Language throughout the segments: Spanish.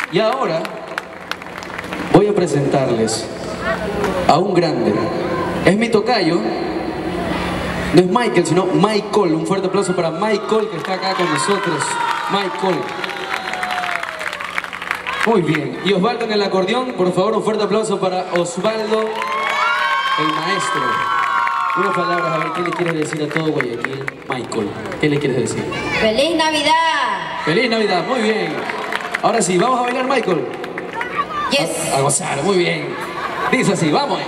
Y ahora voy a presentarles a un grande. Es mi tocayo. No es Michael, sino Michael. Un fuerte aplauso para Michael, que está acá con nosotros. Michael. Muy bien. Y Osvaldo en el acordeón. Por favor, un fuerte aplauso para Osvaldo, el maestro. Unas palabras, a ver, ¿qué le quieres decir a todo Guayaquil? Michael, ¿qué le quieres decir? ¡Feliz Navidad! ¡Feliz Navidad! Muy bien. Ahora sí, ¿vamos a bailar, Michael? Yes. A gozar, muy bien. Dice así, vamos.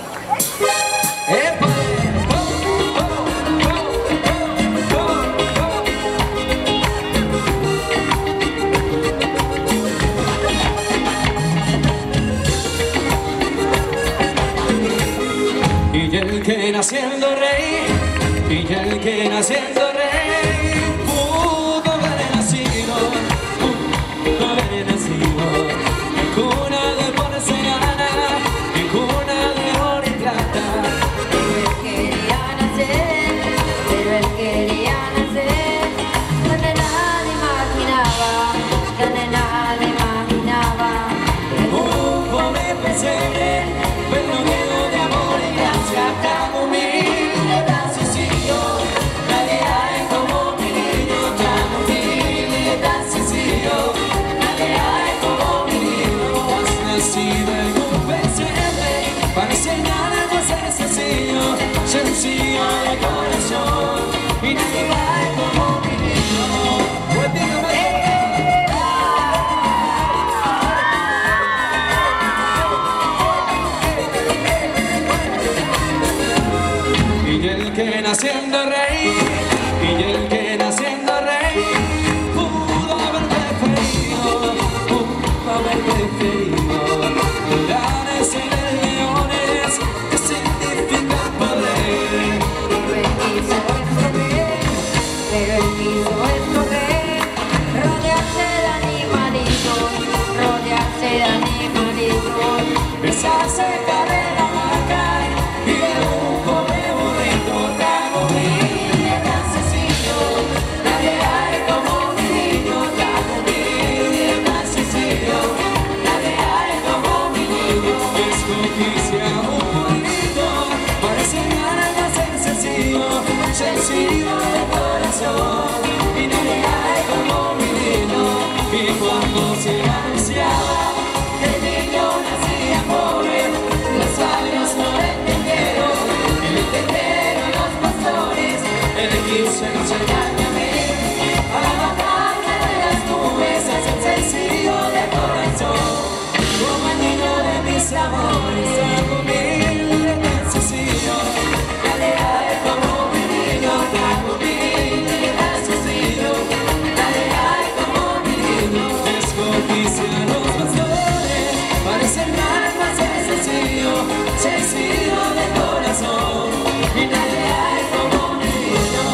¡Epa! Y el que naciendo rey, y el que naciendo rey, pudo haber nacido, en cuna de porcelana, en cuna de oro y plata. Pero él quería nacer, donde nadie imaginaba, Un pobre pesebre, pero lleno de amor y gracia, tan humilde, tan sencillo. Nadie hay como mi niño, tan humilde, tan sencillo. Nadie hay como mi niño. Has nacido en un pesebre para enseñar a ser sencillo, sencillo de corazón. Y nadie hay como mi niño. Y el que naciendo rey, y el que naciendo rey, pudo haber preferido dólares y leones que significan poder. pero él quiso escoger, rodearse de animalitos, Besarse de la vaca y de un pobre burrito tan humilde, tan sencillo. Nadie hay como mi niño, tan humilde, tan sencillo. Nadie hay como mi niño. Escogiste a un burrito para enseñar a ser sencillo, sencillo de corazón. Y nadie hay como mi niño. Y cuando se anunciaba el niño nacía pobre, los sabios no lo entendieron los pastores. Él quiso enseñarme a mí a la batalla de las nubes, a ser sencillo de corazón, como el niño de mis amores, tan humilde, tan sencillo. Nadie hay como mi niño, tan humilde, tan sencillo. Nadie hay como mi niño. Escogiste a los pastores para enseñarme a ser sencillo, sencillo de corazón. Y nadie hay como mi niño.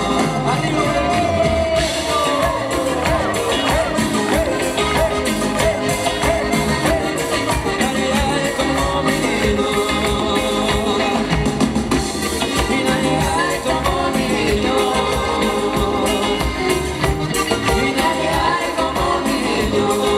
Nadie hay como mi niño. Y nadie hay como mi niño. Y nadie hay como mi niño.